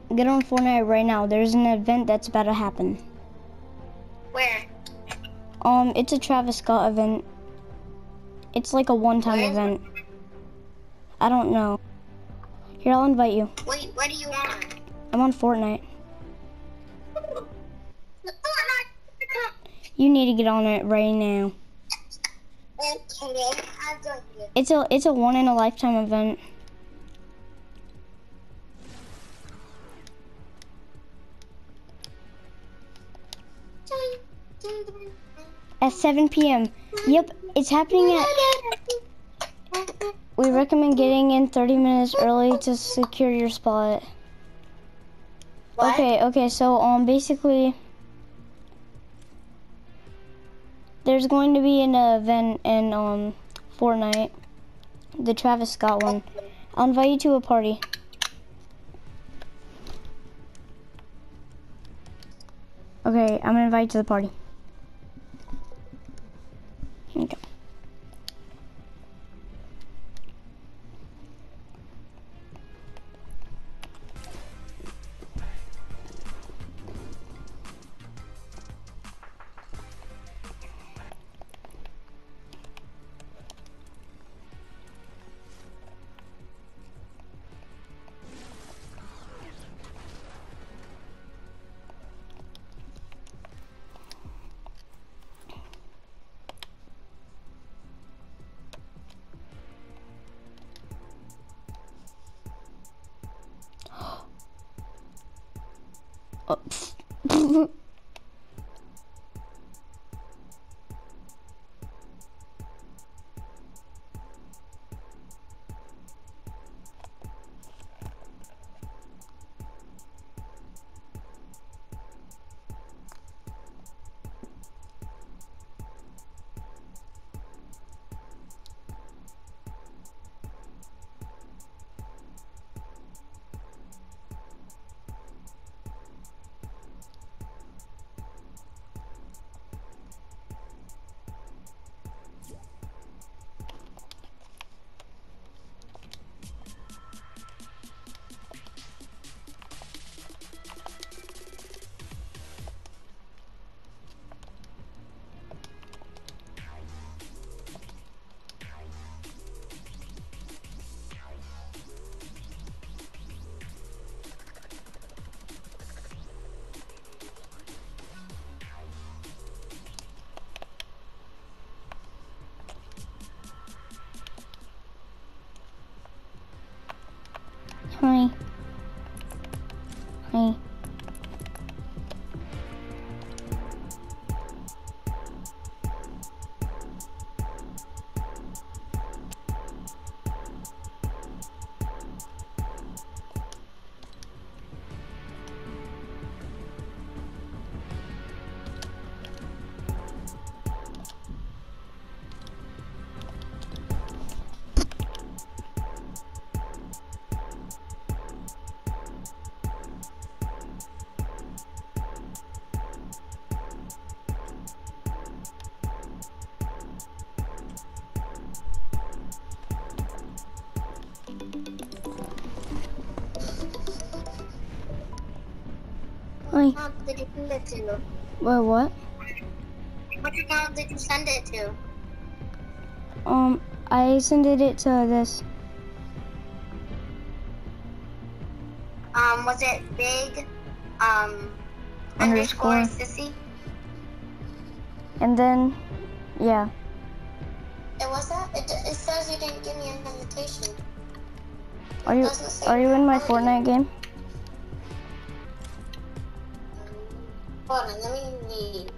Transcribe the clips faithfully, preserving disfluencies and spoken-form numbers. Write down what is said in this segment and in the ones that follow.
get on Fortnite right now. There's an event that's about to happen. Where? Um, it's a Travis Scott event. It's like a one-time event. I don't know. Here, I'll invite you. Wait, what are you on? I'm on Fortnite. Fortnite. You need to get on it right now. Okay, I'll join you. It's a it's a one in a lifetime event. At seven P M Yep, it's happening at. We recommend getting in thirty minutes early to secure your spot. What? Okay, okay, so um basically there's going to be an event in um Fortnite, the Travis Scott one. I'll invite you to a party. Okay, I'm gonna invite you to the party. Okay. Oh. Hi. Hi. Hi. What did you send it to? Well, what? What account did you send it to? Um, I sent it to this. Um, was it big, um, Underscore. underscore sissy? And then, yeah. It was that? It, it says you didn't give me an invitation. Are It you doesn't say are you in my party. Fortnite game? Hold on, let me read.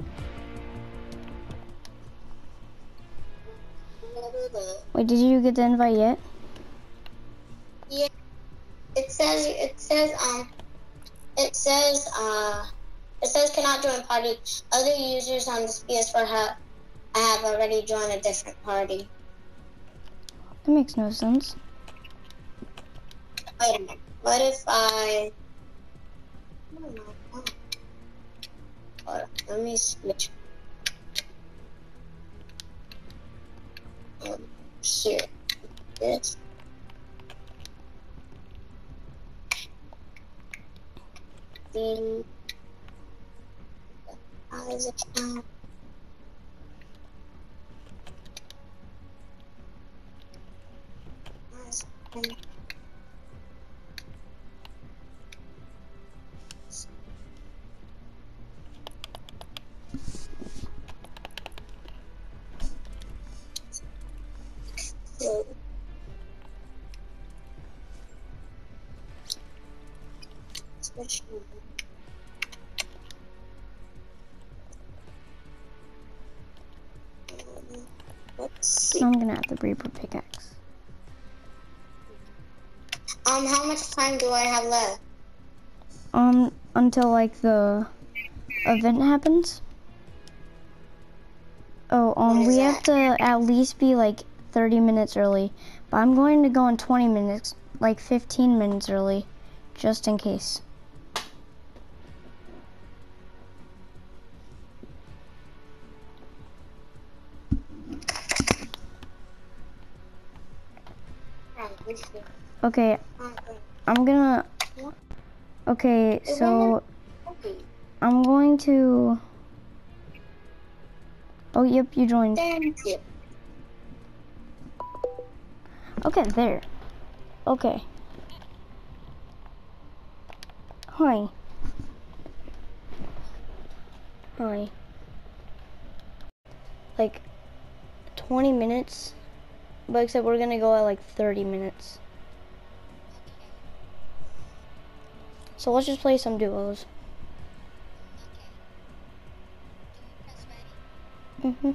Wait, did you get the invite yet? Yeah, it says, it says, um, it says, uh, it says cannot join party. Other users on this P S four have, I have already joined a different party. That makes no sense. Wait a minute. What if I, I don't know. Hold on, let me switch. Um, here, this. the eyes account. So, switch over. Um, Let's see. I'm gonna have the Reaper pickaxe. Um, how much time do I have left? Um, until like the event happens. Oh, um, What is we that? have to at least be like thirty minutes early. But I'm going to go in twenty minutes, like fifteen minutes early, just in case. Okay, I'm gonna, okay, so I'm going to, oh, yep, you joined. Thank you. Okay, there. Okay. Hi. Hi. Like twenty minutes, but except we're gonna go at like thirty minutes. So let's just play some duos. Mhm.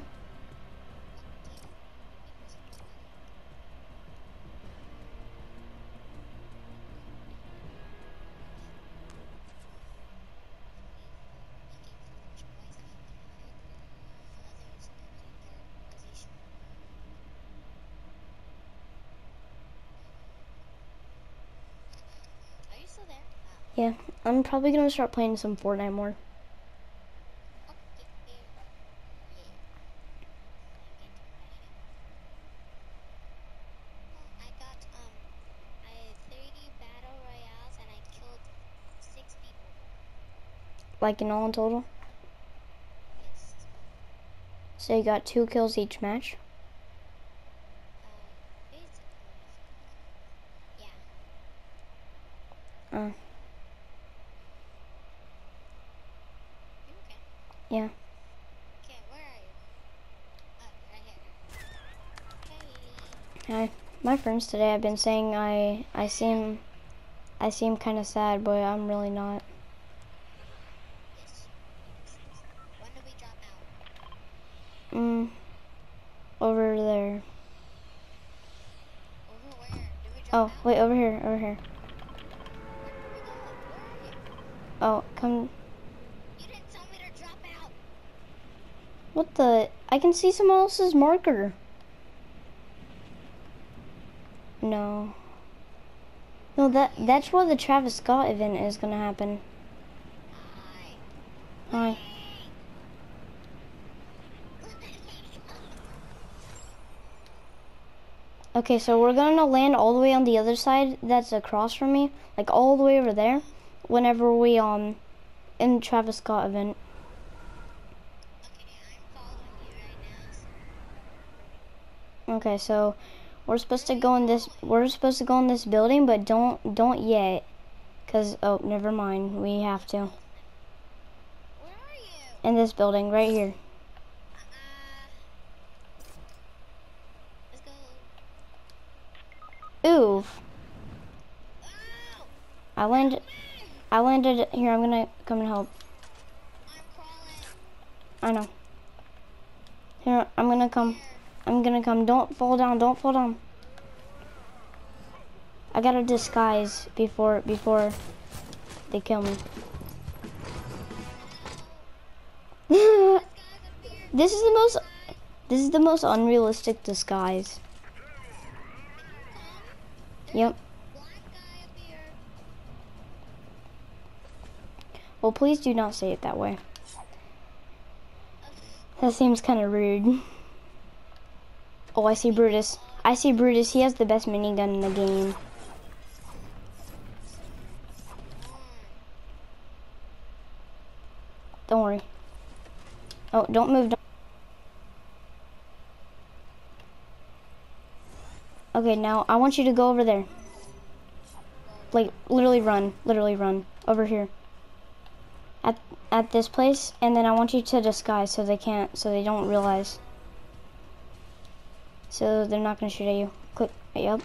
Yeah, I'm probably gonna start playing some Fortnite more. Like in all in total. So you got two kills each match. Uh. Yeah. Hi. My friends today have been saying I I seem I seem kind of sad, but I'm really not. Mm. Over there. Oh, wait, over here, over here. Oh, come. What the? I can see someone else's marker. No. No, that that's where the Travis Scott event is gonna happen. Hi. Okay, so we're gonna land all the way on the other side that's across from me, like all the way over there, whenever we, um, in Travis Scott event. Okay, so we're supposed to go in this, we're supposed to go in this building, but don't, don't yet, cause, oh, never mind, we have to. In this building, right here. Ooh. I landed, I landed, here, I'm gonna come and help. I know. Here, I'm gonna come. I'm gonna come. Don't fall down, don't fall down. I gotta disguise before, before they kill me. This is the most, this is the most unrealistic disguise. Yep. Well, please do not say it that way. That seems kind of rude. Oh, I see Brutus. I see Brutus. He has the best minigun in the game. Don't worry. Oh, don't move. Don't. Okay, now I want you to go over there. Like, literally run. Literally run. Over here. At, at this place. And then I want you to disguise so they can't, so they don't realize. So they're not gonna shoot at you. Click. Yep.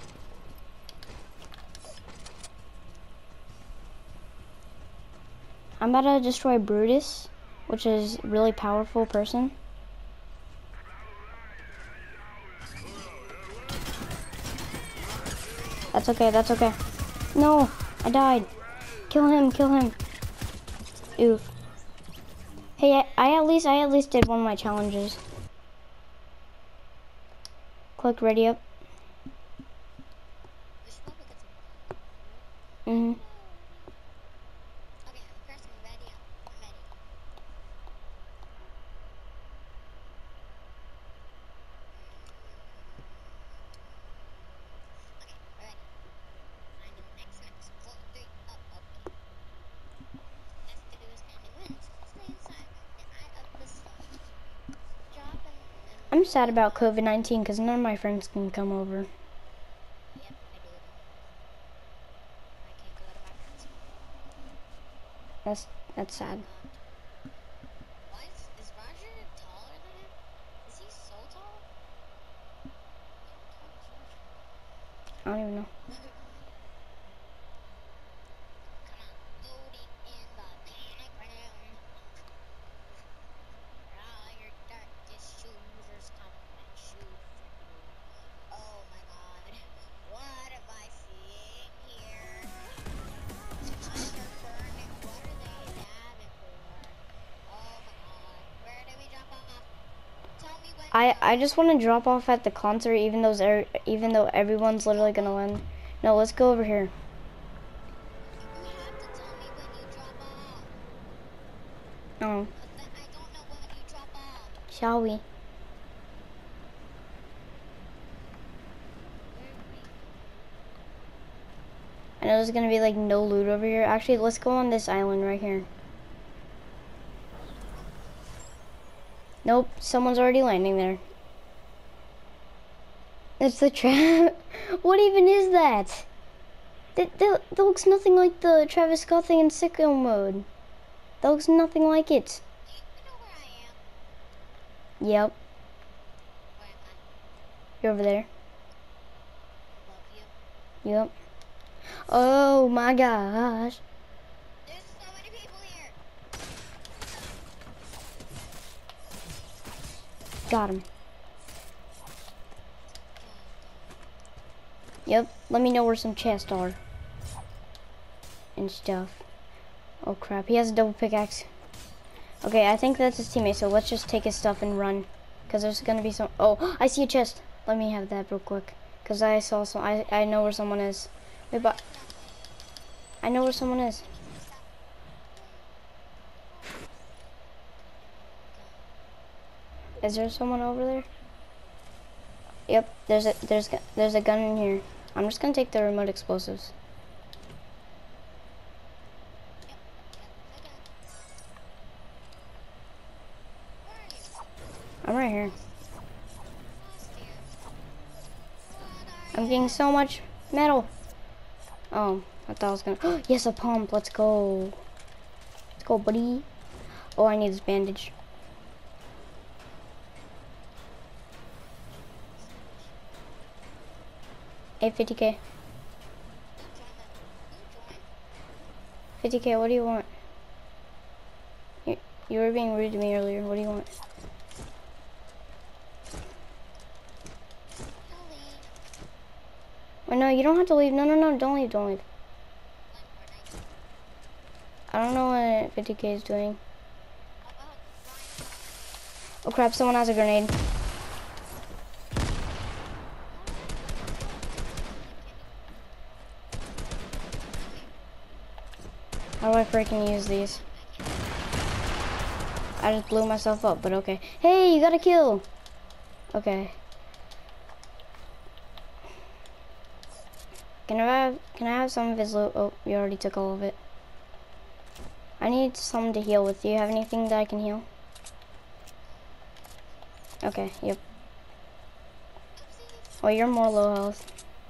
I'm about to destroy Brutus, which is a really powerful person. That's okay, that's okay. No, I died. Kill him, kill him. Oof. Hey, I, I at least, I at least did one of my challenges. Click ready up. Mm-hmm. I'm sad about COVID nineteen because none of my friends can come over. That's that's sad. Why is, is Roger taller than him? Is he so tall? I don't even know. Come on, loading in the panic room. All your darkest shooters come and shoot for you. Oh my god, what am I seeing here? Under burning, what are they dabbing for? Oh my god, where do we jump off? Tell me when. I I just want to drop off at the concert, even though er, even though everyone's literally gonna land. No, let's go over here. You have to tell me when you drop off. Oh, But I don't know when you drop off. shall we? I know there's gonna be like no loot over here. Actually, let's go on this island right here. Nope, someone's already landing there. It's the trap. What even is that? That, that? that looks nothing like the Travis Scott thing in sicko mode. That looks nothing like it. Do you know where I am? Yep, Where am I? you're over there. Above you. Yep. Oh my gosh. There's so many people here. Got him. Yep, let me know where some chests are. And stuff. Oh crap, he has a double pickaxe. Okay, I think that's his teammate, so let's just take his stuff and run. Because there's gonna be some, oh, I see a chest. Let me have that real quick. Because I saw some, I, I know where someone is. Wait, but, I know where someone is. Is there someone over there? Yep, there's a there's there's a gun in here. I'm just gonna take the remote explosives. I'm right here. I'm getting so much metal. Oh, I thought I was gonna. Yes, a pump. Let's go. Let's go, buddy. Oh, I need this bandage. Hey, fifty K. fifty K, what do you want? You, you were being rude to me earlier. What do you want? Wait, no, you don't have to leave. No, no, no, don't leave, don't leave. I don't know what fifty K is doing. Oh crap, someone has a grenade. How do I freaking use these? I just blew myself up, but okay. Hey, you got a kill! Okay. Can I have, can I have some of his loot? Oh, you already took all of it. I need something to heal with. Do you have anything that I can heal? Okay, yep. Oh, you're more low health.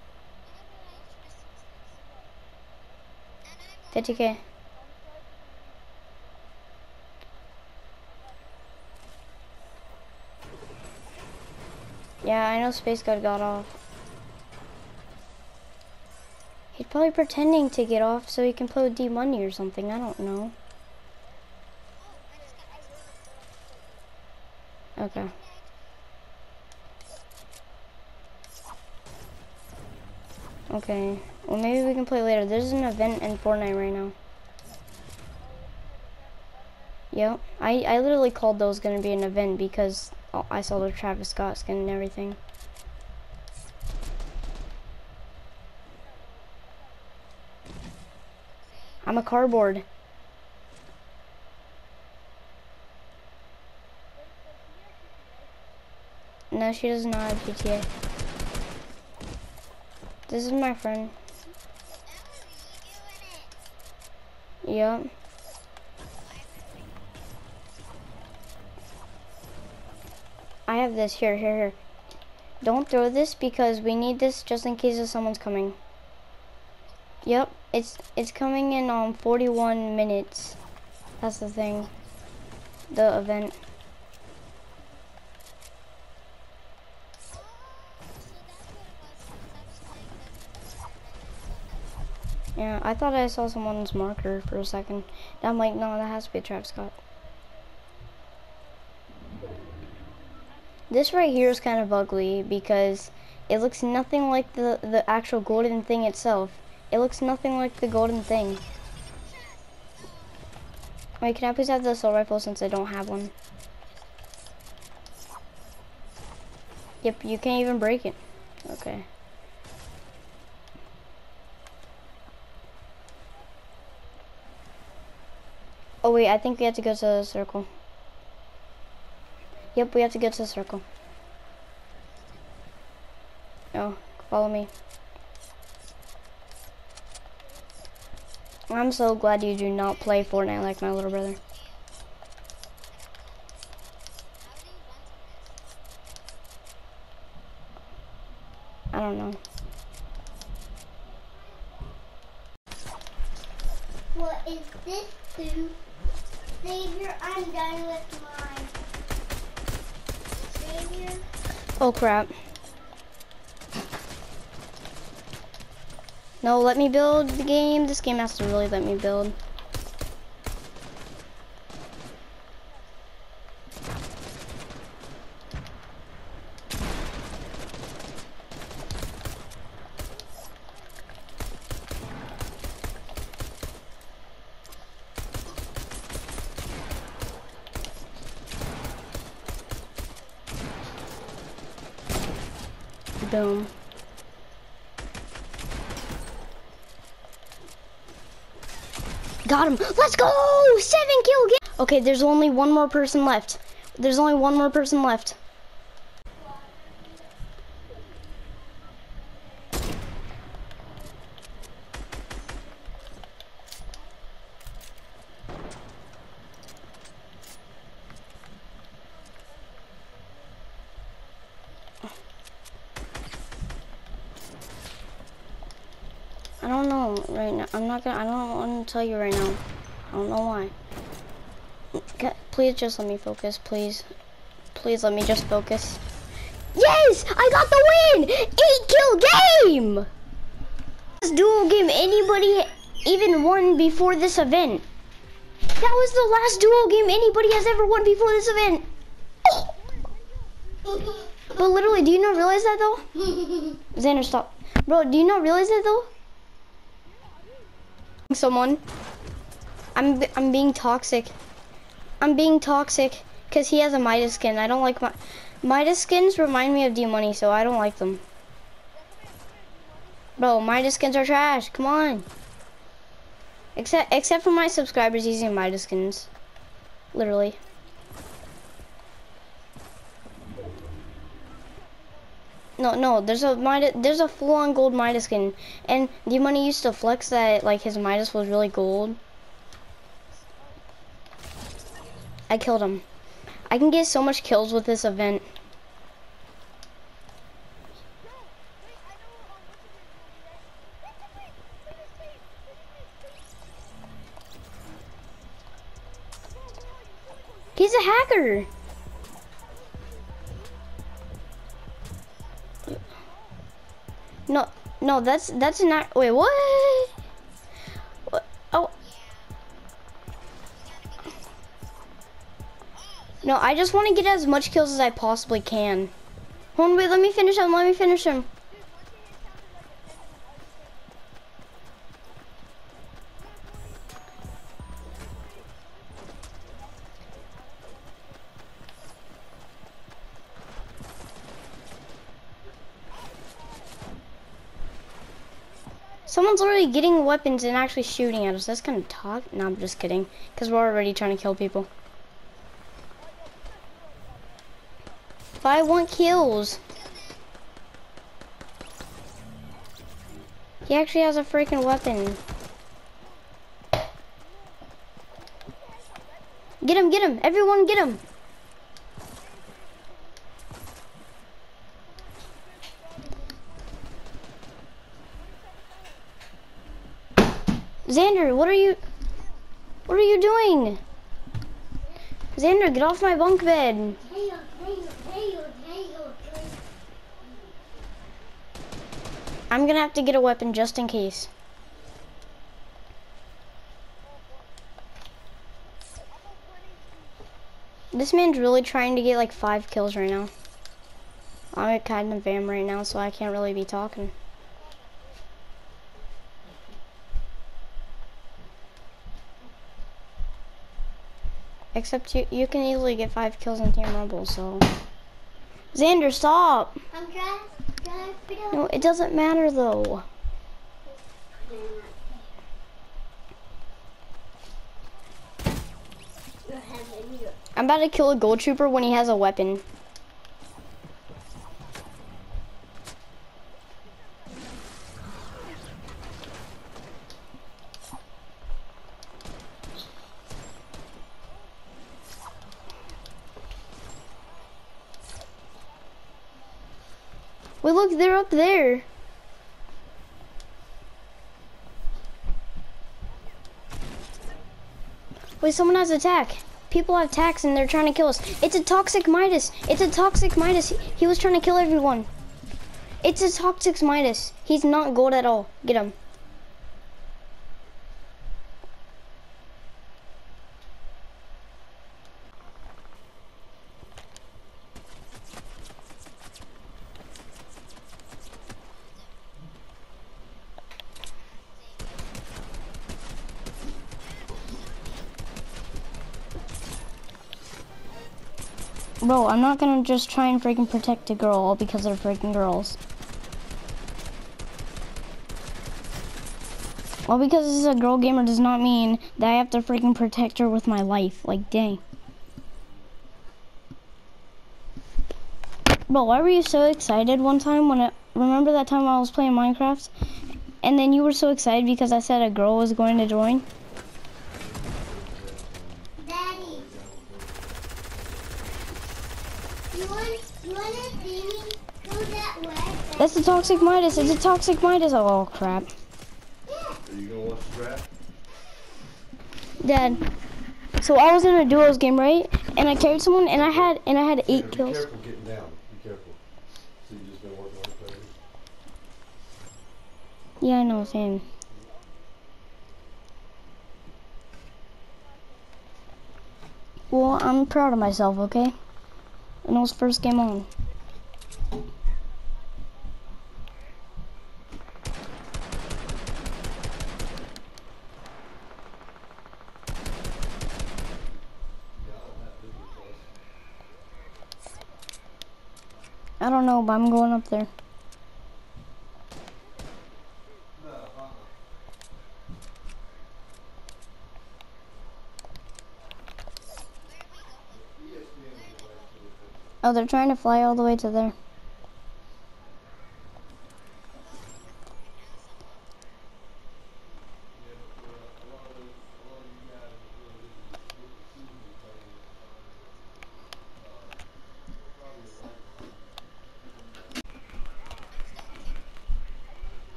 fifty K. Yeah, I know Space God got off. He's probably pretending to get off so he can play with D Money or something. I don't know. Okay. Okay. Well, maybe we can play later. There's an event in Fortnite right now. Yep. I, I literally called those gonna be an event because oh, I saw the Travis Scott skin and everything. I'm a cardboard. No, she does not have G T A. This is my friend. Yep. I have this here, here, here. Don't throw this because we need this just in case if someone's coming. Yep, it's it's coming in on um, forty-one minutes. That's the thing. The event. Yeah, I thought I saw someone's marker for a second. And I'm like, no, that has to be a Travis Scott. This right here is kind of ugly because it looks nothing like the, the actual golden thing itself. It looks nothing like the golden thing. Wait, can I please have the assault rifle since I don't have one? Yep, you can't even break it. Okay. Oh wait, I think we have to go to the circle. Yep, we have to get to the circle. Oh, follow me. I'm so glad you do not play Fortnite like my little brother. I don't know. What is this food? Savior, I'm done with mine. Savior. Oh crap. No, let me build the game. This game has to really let me build. Boom. Got him. Let's go! Seven kill game. Okay, there's only one more person left. There's only one more person left. I don't know right now. I'm not gonna, I don't want to tell you right now. I don't know why. Okay, please just let me focus, please. Please let me just focus. Yes! I got the win! Eight kill game! This duo game anybody even won before this event. That was the last duo game anybody has ever won before this event. Oh. But literally, do you not realize that though? Xander, stop. Bro, do you not realize that though? Someone. I'm I'm being toxic. I'm being toxic because he has a Midas skin. I don't like my Midas skins remind me of D Money, so I don't like them. Bro, Midas skins are trash. Come on. Except except for my subscribers using Midas skins. Literally. No, no, there's a Midas, there's a full-on gold Midas skin, and D Money used to flex that like his Midas was really gold. I killed him. I can get so much kills with this event. He's a hacker. No, no, that's that's not. Wait, what? What? Oh. No, I just want to get as much kills as I possibly can. Hold on, wait, let me finish him. Let me finish him. Someone's literally getting weapons and actually shooting at us. That's kind of talk. No, I'm just kidding. Because we're already trying to kill people. If I want kills. He actually has a freaking weapon. Get him, get him. Everyone get him. Xander, what are you, what are you doing? Xander, get off my bunk bed. I'm gonna have to get a weapon just in case. This man's really trying to get like five kills right now. I'm at kind of am right now, so I can't really be talking. Except you, you can easily get five kills in Team Rumble, so. Xander, stop! I'm trying, trying to figure out. No, it doesn't matter though. I'm about to kill a gold trooper when he has a weapon. Wait, look, they're up there. Wait, someone has attack. People have attacks and they're trying to kill us. It's a toxic Midas. It's a toxic Midas. He, he was trying to kill everyone. It's a toxic Midas. He's not gold at all. Get him. Bro, I'm not gonna just try and freaking protect a girl all because they're freaking girls. All because this is a girl gamer does not mean that I have to freaking protect her with my life. Like, dang. Bro, why were you so excited one time when I, remember that time I was playing Minecraft? And then you were so excited because I said a girl was going to join? Daddy, you want, you want to see me go that way? That's a toxic Midas. It's a toxic Midas. Oh, crap. Are you gonna watch the draft? Dad, so I was in a duos game, right? And I carried someone, and I had and I had eight Yeah, be kills. careful getting down. Be careful. So you just been working on the players. Yeah, I know, same. Well, I'm proud of myself, okay? And it was first game on. I don't know, but I'm going up there. Oh, they're trying to fly all the way to there.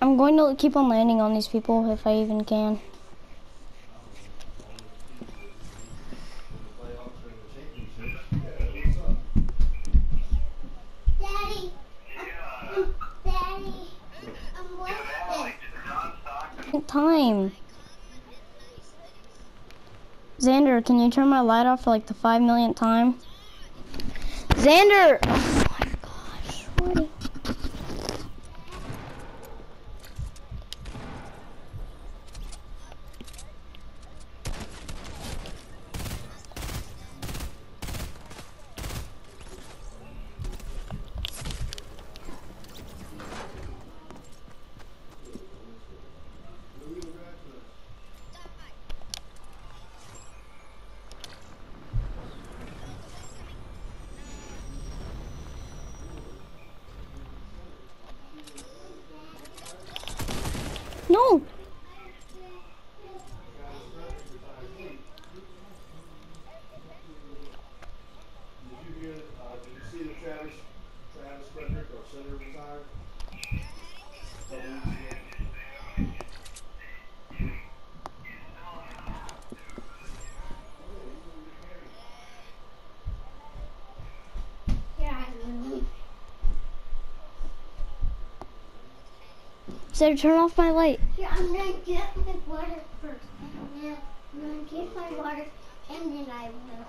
I'm going to keep on landing on these people if I even can. Daddy, I'm, Daddy, I'm wasted. Time. Xander, can you turn my light off for like the five millionth time? Xander! Oh my gosh, Shorty. No! Did you hear, uh, did you see that Travis, Travis Frederick, our senator, retired? Xander, turn off my light. Yeah, I'm gonna get my water first. Yeah, I'm gonna get my water and then I will.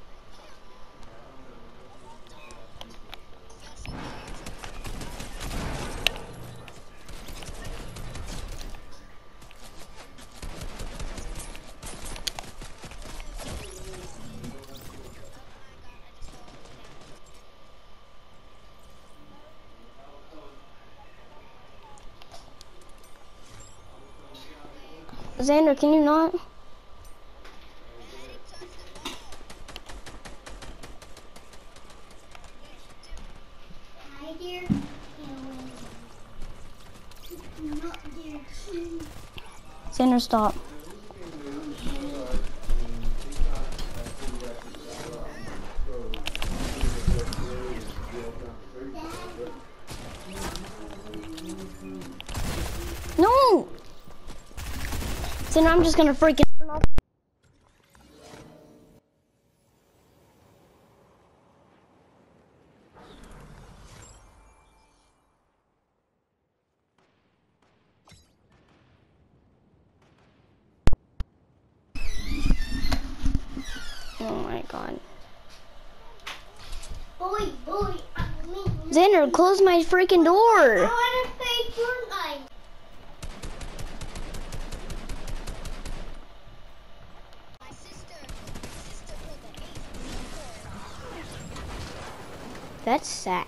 Xander, can you not? Hi, dear. Not dear. Xander, stop. No! Xander, I'm just gonna freaking turn off. Oh my god. Boy, boy, I mean, Xander, close my freaking door. I want to play Fortnite. That's sad.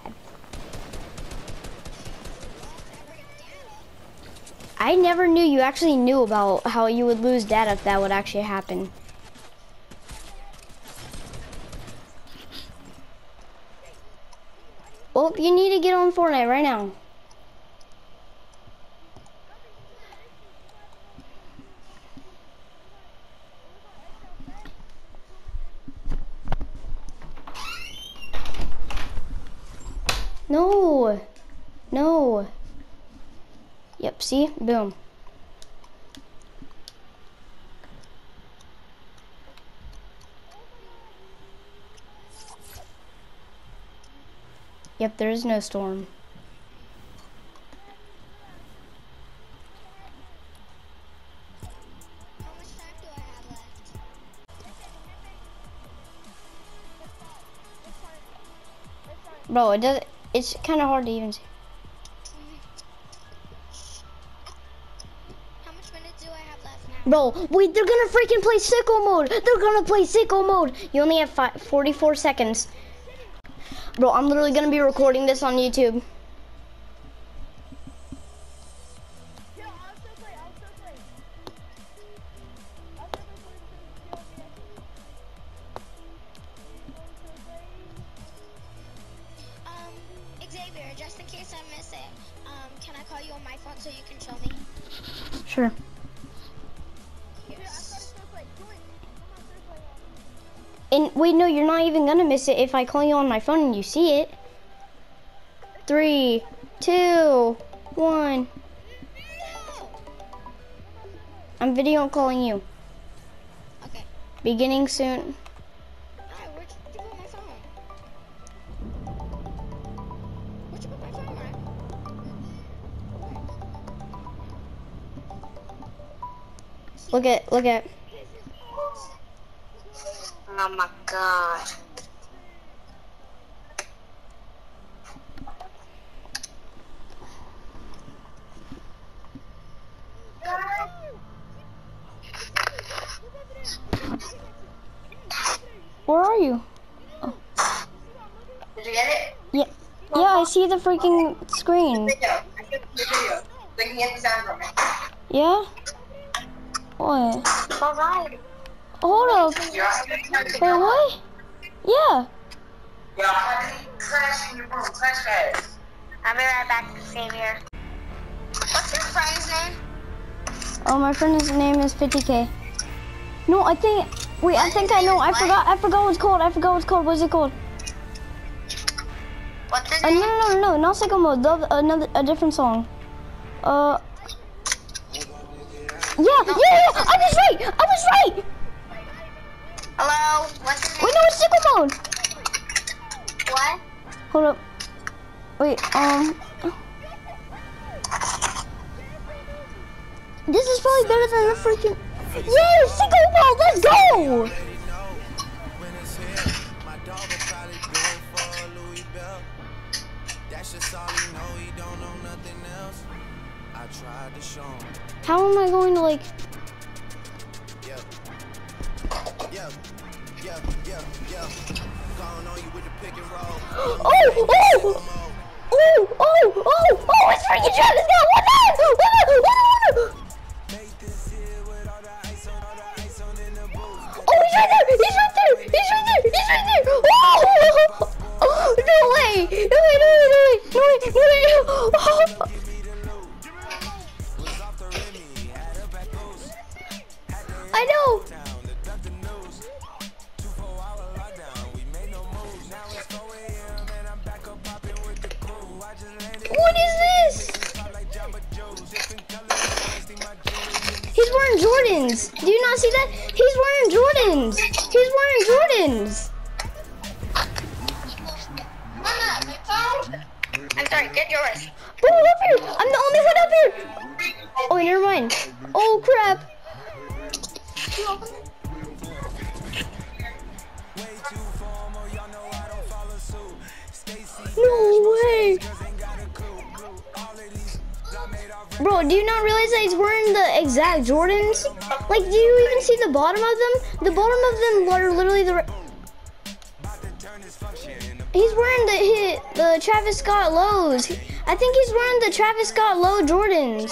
I never knew you actually knew about how you would lose data if that would actually happen. Well, you need to get on Fortnite right now. No, no. Yep, see? Boom. Yep, there is no storm. How much time do I have left? Bro, it does. It's kind of hard to even see. How much minutes do I have left now? Bro, wait, they're gonna freaking play sicko mode. They're gonna play sicko mode. You only have five, forty-four seconds. Bro, I'm literally gonna be recording this on YouTube. Um, Xavier, just in case I miss it, um, can I call you on my phone so you can show me? Sure. Yes. And wait, no, you're not even gonna miss it if I call you on my phone and you see it. Three, two, one. I'm video calling you. Okay. Beginning soon. Alright, where'd you put my phone? Where'd you put my phone, Mark? Look at, look at. Oh my god. Where are you? Oh. Did you get it? Yeah, yeah. I see the freaking screen. Video. I took the video. So you can get the sound from it. Yeah. What? Alright. Hold up. Wait, what? Yeah. Yeah, I have to trash in your room. Trash bags. I'll be right back, Xavier. What's your friend's name? Oh, my friend's name is fifty K. No, I think. Wait, I think I know. I forgot. I forgot what it's called. I forgot what it's called. What's it called? What's his Uh, name? no, no, no, no, not Sicko Mode. The other, another, a different song. Uh. Yeah, yeah, yeah. I was right. I was right. Hello? What's his name? Wait, no, it's Sicko Mode. What? Hold up. Wait, um. This is probably better than the freaking. Yeah, Sicko Mode. Let's go. How am I going to like? Yeah, yeah, yeah, yeah, yeah. Going on you with the pick and roll. Oh, oh, oh, oh, oh, oh! It's freaking Travis Scott. What the? What the? What the? Make this here with all the ice on, all the ice on in the booth. Oh, he's right there! He's right there! He's right there! He's right there! Oh! Oh, no way! No way! No way! No way! No way! No way! Oh. I know. What is this? He's wearing Jordans. Do you not see that? He's wearing Jordans. He's wearing Jordans. I'm sorry, get yours. Bro, up here. I'm the only one up here. Oh, never mind. Oh, crap. No way. Bro, do you not realize that he's wearing the exact Jordans? Like, do you even see the bottom of them? The bottom of them are literally the... He's wearing the hit, the Travis Scott lows. I think he's wearing the Travis Scott low Jordans.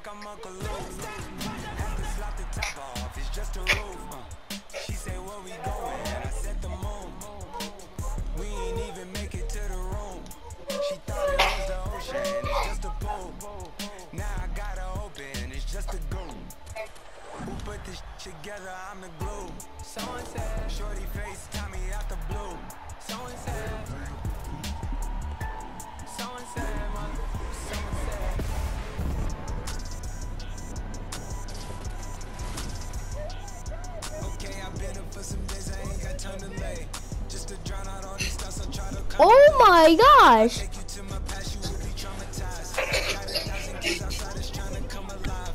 Together, I'm the glue. Someone said, shorty face, Tommy out the blue. Someone said, someone said, man, someone said. Okay, I've been up for some days, I ain't got time to lay. Just to drown out all these thoughts, I'll try to come. Oh my gosh. Take you to my past, you will be traumatized. Got a thousand kids outside, is trying to come alive.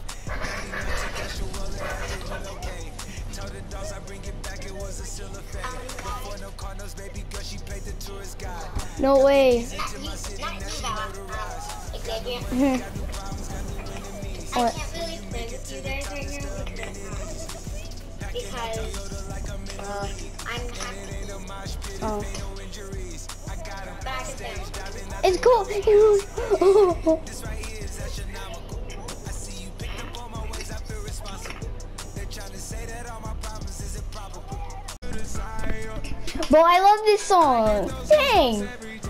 Tell the dogs I bring it back, it was a still affair. Before no Cardinals, baby girl, she paid the tourist guide. No way. Into my city, now she know the rise. Mhm. What? I can't really think you guys right now because uh, I'm happy. Oh. Back at them. It's cool. This right here is astronomical. I see you picked up all my ways, I feel responsible. They're trying to say that all my problems is improbable. Bro, I love this song. Dang.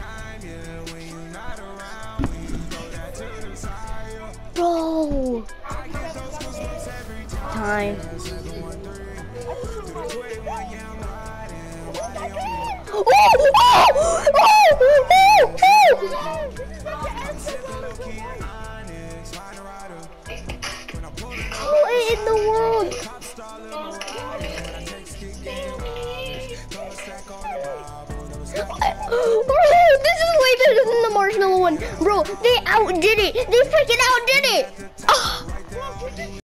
Bro. Time. Oh, oh, oh, oh, oh. What in the Bro, this is way better than the marshmallow one. Bro, they outdid it. They freaking outdid it. Oh.